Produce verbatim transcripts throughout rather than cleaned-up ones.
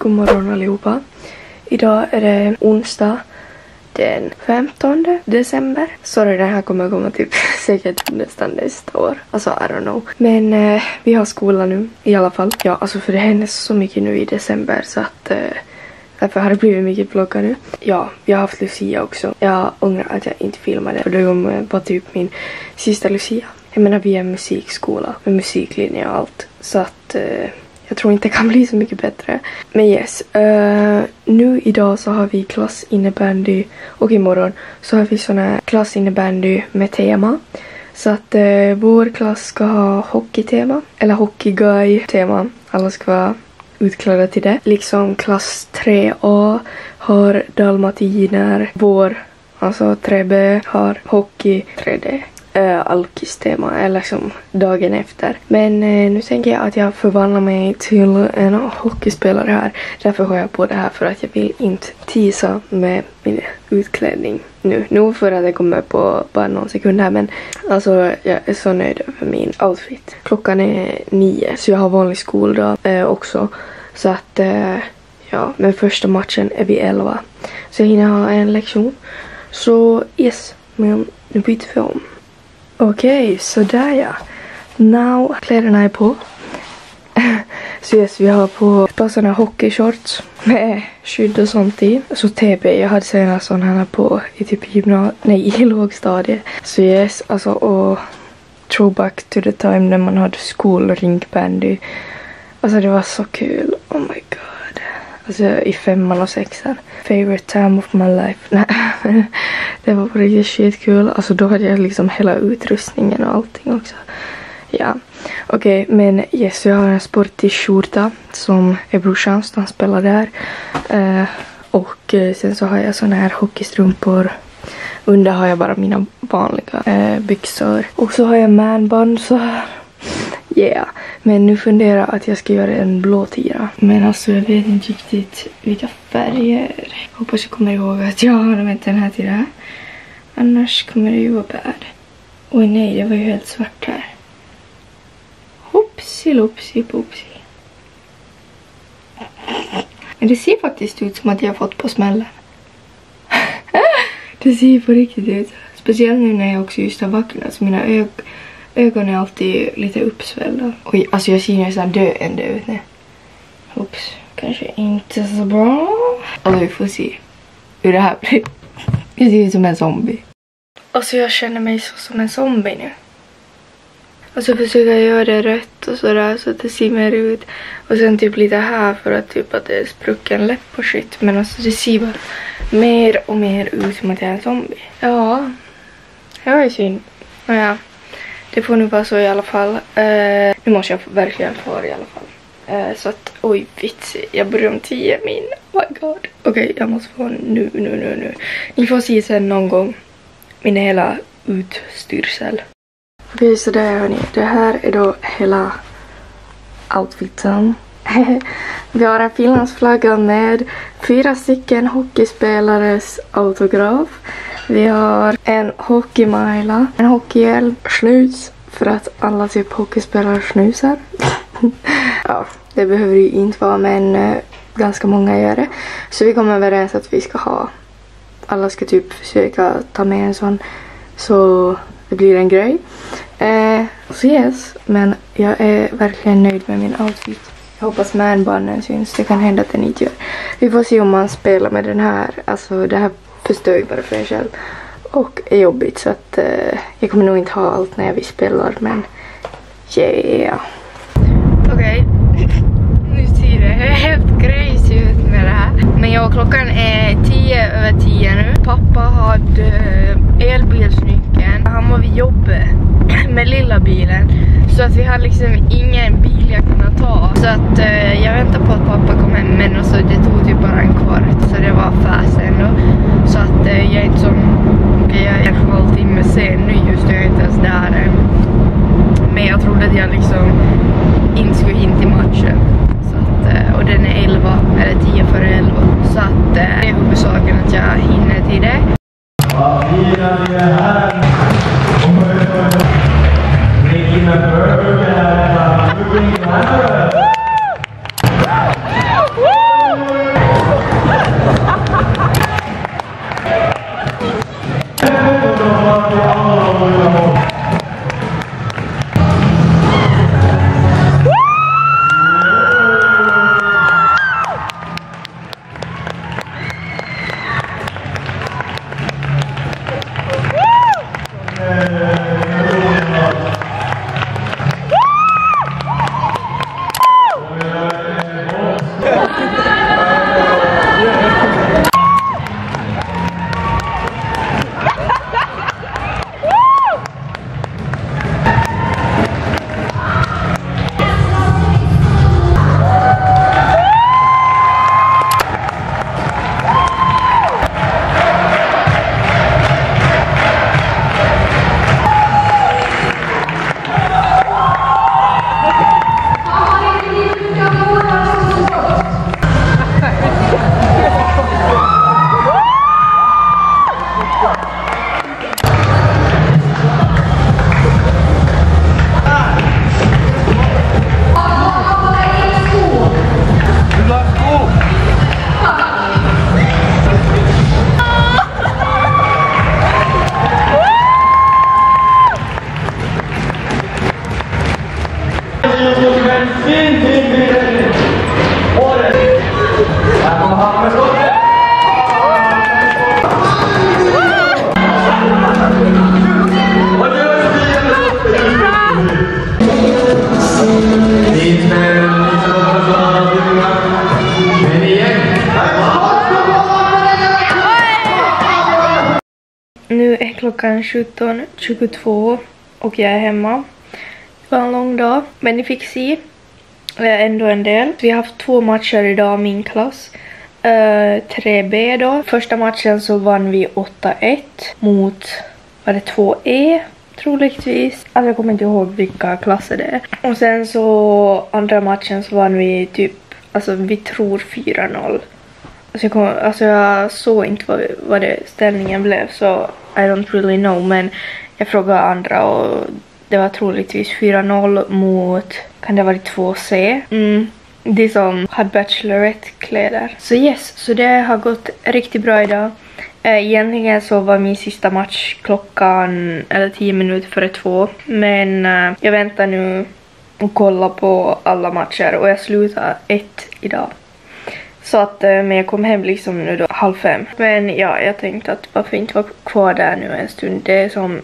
God morgon allihopa. Idag är det onsdag den femtonde december. Så den här kommer komma typ säkert nästan nästa år. Alltså I don't know. Men eh, vi har skola nu i alla fall. Ja, alltså för det händer så mycket nu i december så att eh, därför har det blivit mycket vloggar nu. Ja, jag har haft Lucia också. Jag ångrar att jag inte filmade. För det var typ min sista Lucia. Jag menar vi är musikskola med musiklinje och allt. Så att eh, jag tror inte det kan bli så mycket bättre. Men yes, uh, nu idag så har vi klass innebandy. Och imorgon så har vi sån här klass innebandy med tema. Så att uh, vår klass ska ha hockeytema. Eller hockeyguy-tema. Alla ska vara utklädda till det. Liksom klass tre A har dalmatiner. Vår, alltså tre B har hockey tre D. Uh, alkis-tema eller som dagen efter. Men uh, nu tänker jag att jag förvandlar mig till en hockeyspelare här. Därför har jag på det här för att jag vill inte tisa med min utklädning nu. Nu för att det kommer på bara någon sekund här, men alltså jag är så nöjd över min outfit. Klockan är nio så jag har vanlig skoldag uh, också. Så att uh, ja, men första matchen är vid elva. Så jag hinner ha en lektion. Så yes, men nu byter vi om. Okej, okay, så där ja. Now, kläderna är på. Så yes, vi har på ett par sådana hockeyshorts med skydd och sånt i. Så T B, jag hade senast sådana här på i typ gymna- nej, i lågstadiet. Så yes, alltså och throwback to the time när man hade skolrinkbandy. Alltså det var så kul, oh my god. Alltså i femman och sexan. Favorite time of my life. Nej, det var på riktigt skitkul. Alltså då hade jag liksom hela utrustningen och allting också. Ja, okej, okay, men yes, jag har en sportig skjorta som är brorsans, han spelar där. Uh, och uh, sen så har jag såna här hockeystrumpor. Under har jag bara mina vanliga uh, byxor. Och så har jag manband så här. Yeah, men nu funderar jag att jag ska göra en blå tira. Men alltså jag vet inte riktigt vilka färger. Hoppas jag kommer ihåg att jag har använt den här till det här. Annars kommer det ju vara bad. Oj nej, det var ju helt svart här. Hoppsi lopsi popsi. Men det ser faktiskt ut som att jag har fått på smällen. Det ser på riktigt ut. Speciellt nu när jag också just har vaknat. Så mina ögon... Ögonen är alltid lite uppsvällda. Oj, alltså jag ser nästan döende ut nu. Oops, kanske inte så bra. Och vi får se hur det här blir. Jag ser ut som en zombie. Alltså jag känner mig så som en zombie nu. Och så försöker jag göra det rätt och sådär så att det ser mer ut. Och sen typ lite här för att typ att det är sprucken läpp och shit. Men alltså det ser bara mer och mer ut som att jag är en zombie. Ja, det var ju synd. Nåja. Det får nu vara så i alla fall. Uh, nu måste jag verkligen få i alla fall. Uh, så att, oj vits. Jag börjar om tio min. Oh my god. Okej, okay, jag måste få nu, nu, nu, nu. Ni får se sen någon gång min hela utstyrsel. Okej, okay, så där hörni. Det här är då hela outfiten. Vi har en finlandsflagga med fyra stycken hockeyspelares autograf. Vi har en hockeymaila, en hockeyhjälm, snus för att alla typ hockeyspelare snusar. Ja, det behöver ju inte vara, men uh, ganska många gör det. Så vi kommer överens att vi ska ha, alla ska typ försöka ta med en sån så det blir en grej. Uh, så yes, men jag är verkligen nöjd med min outfit. Jag hoppas manbanden syns, det kan hända att den inte gör. Vi får se om man spelar med den här, alltså det här förstör ju bara för en själv och är jobbigt så att uh, jag kommer nog inte ha allt när vi spelar, men yeah. Okej, okay. Nu ser det helt crazy ut med det här, men jag klockan är tio över tio nu. Pappa hade elbilsnyckeln, han var vid jobbet med lilla bilen så att vi hade liksom ingen bil jag kunde ta, så att uh, jag väntar på att pappa kom hem, men alltså det tog typ bara en kvart så det var fast ändå. Så att eh, jag är inte som, okej okay, jag är en halvtimme sen nu just, jag är inte ens där. Men jag trodde att jag liksom inte skulle in till matchen. Så att, eh, och den är elva, eller tio före elva. Så att eh, det är huvudsaken att jag hinner till det. Nu är klockan sjutton tjugotvå och jag är hemma. Det var en lång dag, men ni fick se ändå en del. Vi har haft två matcher idag, min klass. Uh, tre B då. Första matchen så vann vi åtta ett mot, var det två E troligtvis. Alltså jag kommer inte ihåg vilka klasser det är. Och sen så andra matchen så vann vi typ, alltså vi tror fyra noll. Alltså jag, kom, alltså jag såg inte vad, vad det ställningen blev, så I don't really know, men jag frågade andra och det var troligtvis fyra noll mot, kan det ha varit två C? Mm. Det som hade Bachelorette-kläder. Så yes, så det har gått riktigt bra idag. Egentligen så var min sista match klockan, eller tio minuter före två. Men uh, jag väntar nu och kollar på alla matcher och jag slutar ett idag. Så att, uh, men jag kom hem liksom nu då halv fem. Men ja, jag tänkte att varför inte vara kvar där nu en stund. Det är som,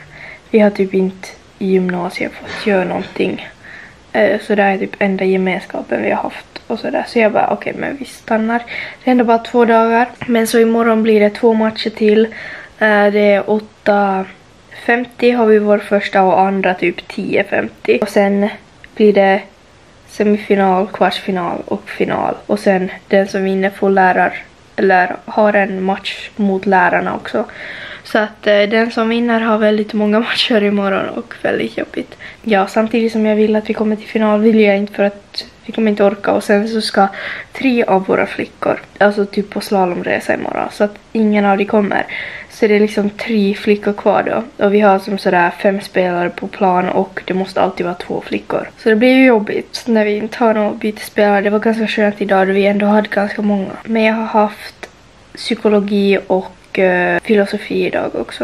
vi har typ inte i gymnasiet fått göra någonting. Uh, så det är typ enda gemenskapen vi har haft. Och sådär. Så jag bara, okej, okay, men vi stannar. Det är ändå bara två dagar. Men så imorgon blir det två matcher till. Uh, det är åtta femtio har vi vår första och andra typ tio femtio. Och sen blir det semifinal, kvartsfinal och final. Och sen den som vinner får lärar, eller har en match mot lärarna också. Så att eh, den som vinner har väldigt många matcher imorgon och väldigt jobbigt. Ja, samtidigt som jag vill att vi kommer till final vill jag inte, för att vi kommer inte orka. Och sen så ska tre av våra flickor, alltså typ på slalomresa imorgon. Så att ingen av dem kommer. Så det är liksom tre flickor kvar då. Och vi har som sådär fem spelare på plan och det måste alltid vara två flickor. Så det blir ju jobbigt när vi inte har någon bytesspelare. Det var ganska skönt idag då vi ändå hade ganska många. Men jag har haft psykologi och uh, filosofi idag också.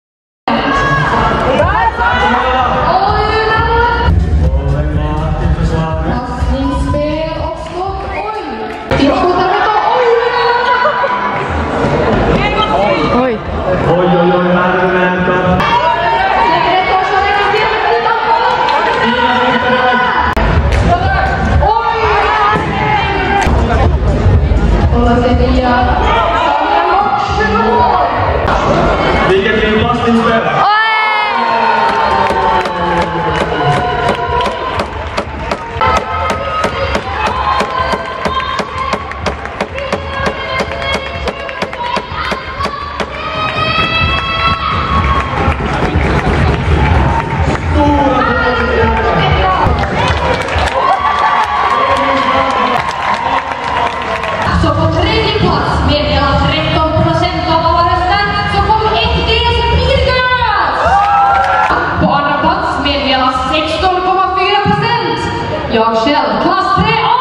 Jag själv, klass tre A!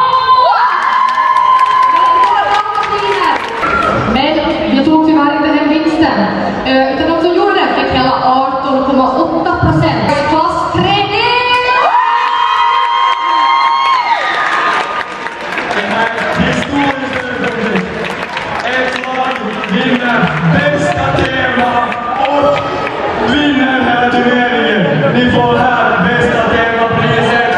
Men jag tog tyvärr inte hem vinsten. Uh, utan de som gjorde det fick hela arton komma åtta procent. Klass tre D! Ett lag vinner bästa tema och vinner hela turneringen. Ni får här bästa temapriset.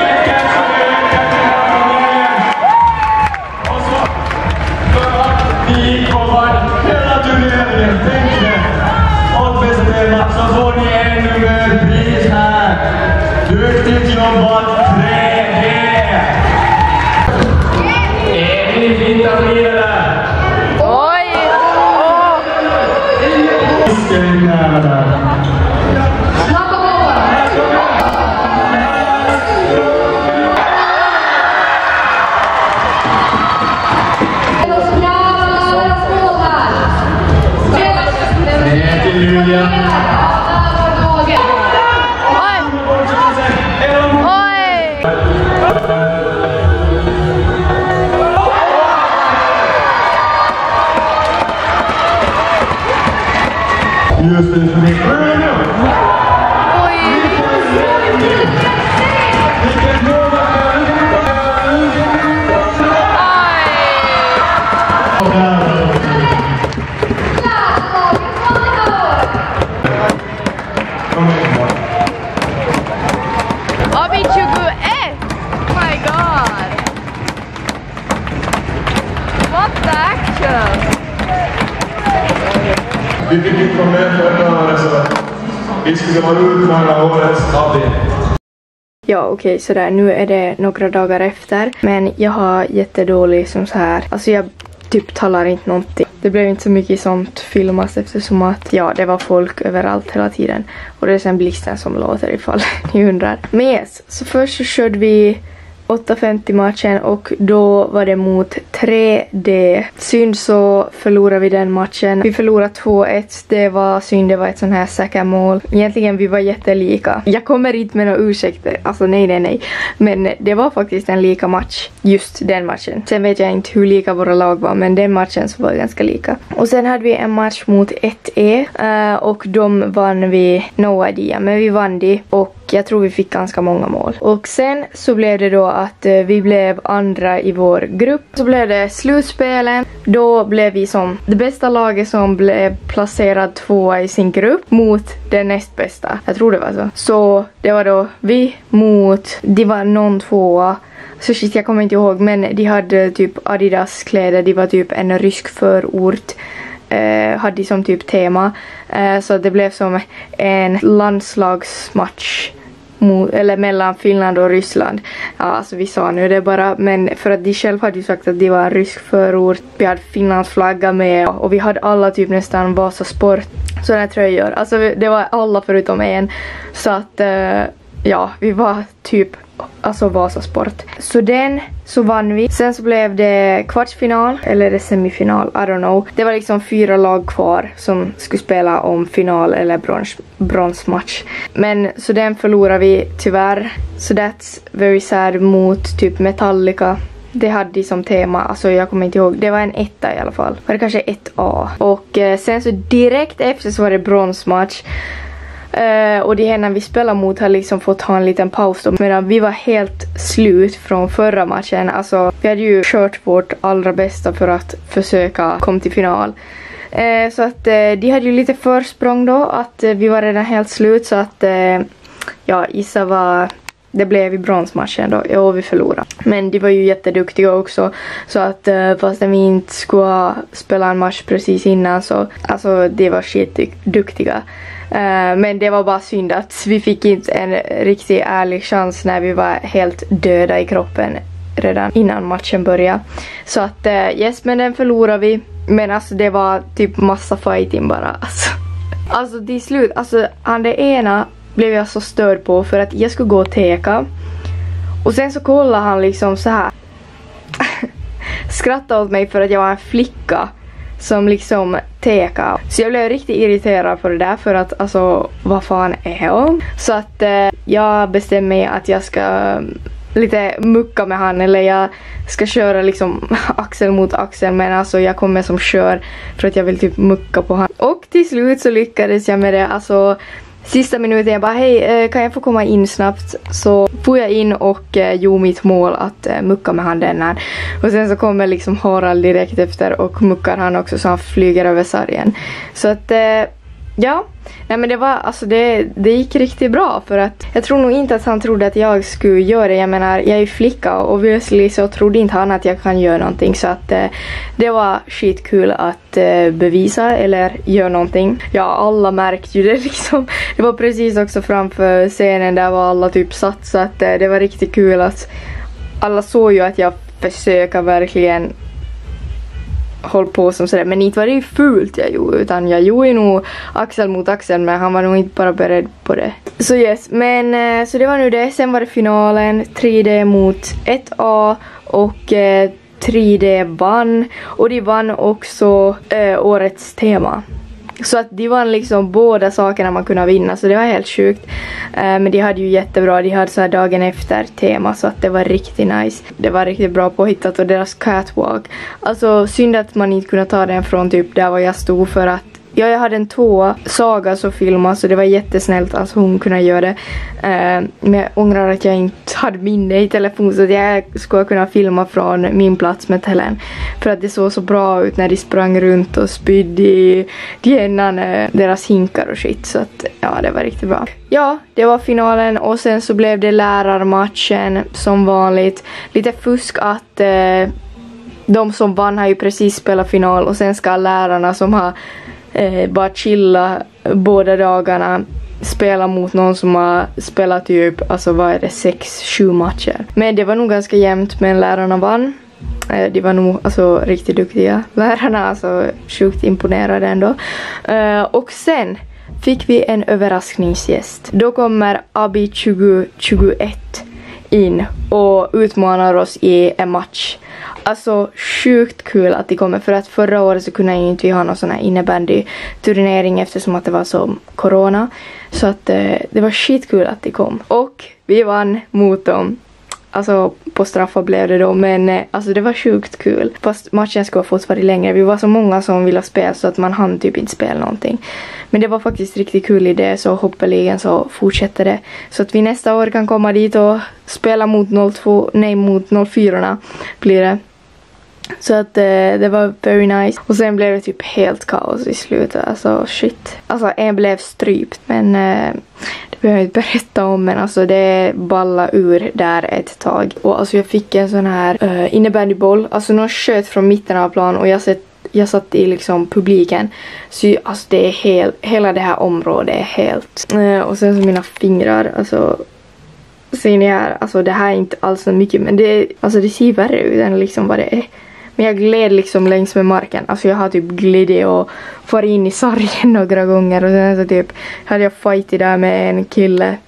Så får ni ännu mer pris här. Duktigt jobbat tre D. Är ni fint att lira där? Oj! Snabba mål! Ner till Julia. Just det, för det. Oj! What the action? Vi fick inte vara med förra året så vi skulle vara utmana årets A B. Ja, okej, okay, sådär. Nu är det några dagar efter. Men jag har jättedålig som så här. Alltså jag typ talar inte någonting. Det blev inte så mycket sånt filmas eftersom att ja, det var folk överallt hela tiden. Och det är sen blixten som låter ifall ni undrar. Men yes, så först så körde vi åtta femtio matchen och då var det mot tre D. Synd så förlorade vi den matchen. Vi förlorade två ett. Det var synd, det var ett sån här säkra mål. Egentligen vi var jättelika. Jag kommer inte med några ursäkter. Alltså nej, nej, nej. Men det var faktiskt en lika match. Just den matchen. Sen vet jag inte hur lika våra lag var, men den matchen så var det ganska lika. Och sen hade vi en match mot ett E. Uh, och de vann vi no idea. Men vi vann det och jag tror vi fick ganska många mål. Och sen så blev det då att eh, vi blev andra i vår grupp. Så blev det slutspelen. Då blev vi som det bästa laget som blev placerad tvåa i sin grupp mot det näst bästa. Jag tror det var så. Så det var då vi mot, det var någon tvåa. Så shit, jag kommer inte ihåg, men de hade typ Adidas kläder. De var typ en rysk förort. Uh, hade som typ tema. Uh, så det blev som en landslagsmatch mot, eller mellan Finland och Ryssland. Ja, alltså vi sa nu det bara, men för att de själv hade ju sagt att det var en rysk förort. Vi hade Finlands flagga med och vi hade alla typ nästan Vasa Sport sådana tröjor. Alltså det var alla förutom en. Så att uh, ja, vi var typ alltså Vasa Sport. Så den så vann vi. Sen så blev det kvartsfinal eller semifinal, I don't know. Det var liksom fyra lag kvar som skulle spela om final eller brons, bronsmatch. Men så den förlorade vi tyvärr. Så that's very sad mot typ Metallica. Det hade de som tema, alltså jag kommer inte ihåg. Det var en etta i alla fall. Var det kanske ett A. Och eh, sen så direkt efter så var det bronsmatch. Uh, och det här när vi spelade mot har liksom fått ha en liten paus då. Medan vi var helt slut från förra matchen. Alltså vi hade ju kört vårt allra bästa för att försöka komma till final. Uh, så att uh, de hade ju lite försprång då. Att uh, vi var redan helt slut. Så att uh, ja, Issa var... Det blev i bronsmatchen då. Ja, vi förlorade. Men de var ju jätteduktiga också. Så att uh, fast vi inte skulle spela en match precis innan så... Alltså de var skitduktiga. Uh, men det var bara synd att vi fick inte en riktigt ärlig chans när vi var helt döda i kroppen redan innan matchen började. Så att uh, yes, men den förlorade vi. Men alltså det var typ massa fighting bara. Alltså, alltså till slut, alltså han det ena blev jag så störd på för att jag skulle gå och teka. Och sen så kollade han liksom så här. Skrattade åt mig för att jag var en flicka som liksom teka. Så jag blev riktigt irriterad på det där för att alltså vad fan är jag? Så att eh, jag bestämde mig att jag ska lite mucka med han eller jag ska köra liksom axel mot axel, men alltså jag kommer som kör för att jag vill typ mucka på han. Och till slut så lyckades jag med det. Alltså sista minuten jag bara hej, kan jag få komma in snabbt? Så får jag in och eh, gjorde mitt mål att eh, mucka med han den här. Och sen så kommer liksom Harald direkt efter och muckar han också så han flyger över sargen. Så att eh, ja, nej men det var alltså det, det gick riktigt bra för att jag tror nog inte att han trodde att jag skulle göra det. Jag menar, jag är flicka och obviously så trodde inte han att jag kan göra någonting, så att eh, det var skitkul att eh, bevisa eller göra någonting. Ja, alla märkte ju det liksom. Det var precis också framför scenen där var alla typ satt, så att eh, det var riktigt kul att alla såg ju att jag försöker verkligen håll på som sådär, men inte var det ju fult jag gjorde, utan jag gjorde nog axel mot axel, men han var nog inte bara beredd på det. Så yes, men så det var nu det. Sen var det finalen, tre D mot ett A och eh, tre D vann, och de vann också eh, årets tema. Så att de vann liksom båda sakerna man kunde vinna, så det var helt sjukt. Uh, men de hade ju jättebra, de hade så här dagen efter tema, så att det var riktigt nice. Det var riktigt bra påhittat, och deras catwalk. Alltså synd att man inte kunde ta den från typ där var jag stod, för att ja, jag hade en tvåa, Saga så filmade, så det var jättesnällt att hon kunde göra det. Uh, men jag ångrar att jag inte hade minne i telefon, så att jag skulle kunna filma från min plats med telen. För att det såg så bra ut när de sprang runt och spydde i innan uh, deras hinkar och shit. Så att ja, det var riktigt bra. Ja, det var finalen, och sen så blev det lärarmatchen som vanligt. Lite fusk att... Uh, de som vann har ju precis spelat final och sen ska lärarna som har eh, bara chilla båda dagarna spela mot någon som har spelat typ, alltså vad är det, sex, sju matcher. Men det var nog ganska jämnt, men lärarna vann. Eh, de var nog alltså riktigt duktiga. Lärarna, alltså sjukt imponerade ändå. Eh, och sen fick vi en överraskningsgäst. Då kommer Abi tjugo tjugoett in och utmanar oss i en match. Alltså sjukt kul att de kommer, för att förra året så kunde ju inte vi ha någon sån här innebandy-turnering eftersom att det var så corona. Så att eh, det var skitkul att de kom. Och vi vann mot dem. Alltså på straffar blev det då, men eh, alltså det var sjukt kul. Fast matchen skulle ha fått vara längre. Vi var så många som ville spela så att man hann typ inte spela någonting. Men det var faktiskt riktigt kul idé, så hoppeligen så fortsätter det. Så att vi nästa år kan komma dit och spela mot noll två, nej mot noll fyra blir det. Så att eh, det var very nice. Och sen blev det typ helt kaos i slutet. Alltså shit. Alltså en blev strypt. Men eh, det behöver jag inte berätta om. Men alltså det balla ur där ett tag. Och alltså jag fick en sån här uh, innebandyboll. Alltså någon sköt från mitten av plan. Och jag sett Jag satt i liksom publiken. Så alltså det är helt, hela det här området är helt. Uh, och sen så mina fingrar. Alltså ser ni här. Alltså det här är inte alls så mycket. Men det, alltså det ser värre ut än liksom vad det är. Men jag gled liksom längs med marken. Alltså jag har typ glidit och far in i sargen några gånger. Och sen så typ hade jag fight där med en kille.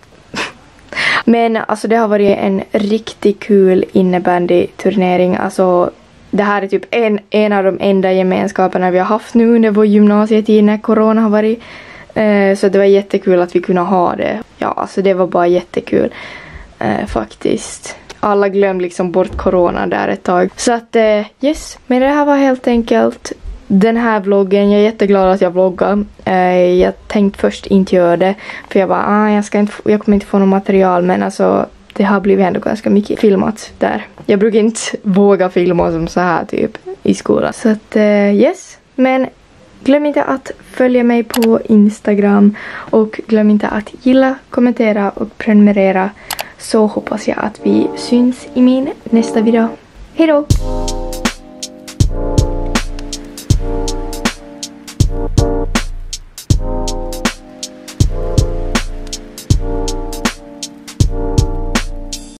Men alltså det har varit en riktigt kul innebandy-turnering. Alltså det här är typ en, en av de enda gemenskaperna vi har haft nu under vår gymnasietid när corona har varit. Eh, så det var jättekul att vi kunde ha det. Ja, alltså det var bara jättekul. Eh, faktiskt. Alla glömde liksom bort corona där ett tag. Så att, eh, yes. Men det här var helt enkelt den här vloggen. Jag är jätteglad att jag vloggar. Eh, jag tänkte först inte göra det. För jag bara, ah, jag, ska inte, jag kommer inte få något material. Men alltså, det har blivit ändå ganska mycket filmat där. Jag brukar inte våga filma som så här typ i skolan. Så att, eh, yes. Men glöm inte att följa mig på Instagram. Och glöm inte att gilla, kommentera och prenumerera. Så hoppas jag att vi syns i min nästa video. Hej då!